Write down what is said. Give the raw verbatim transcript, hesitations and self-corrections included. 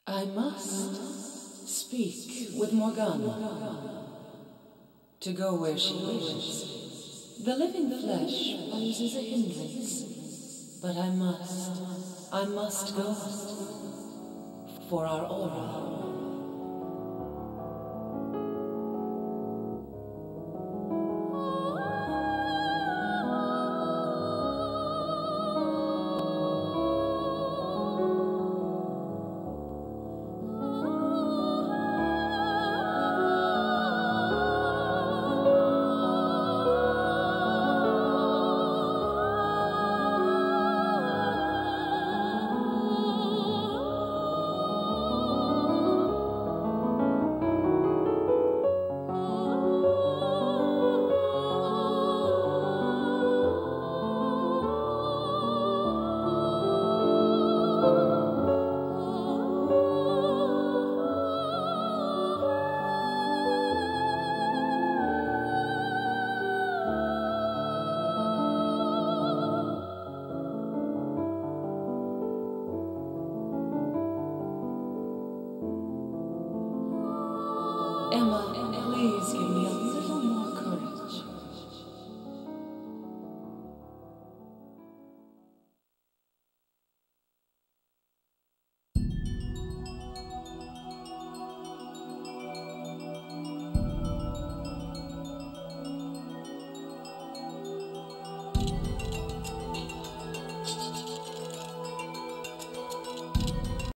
I must speak with Morgana to go where she wishes. The living flesh poses a hindrance, but I must, I must go for our aura. Emma, please give me a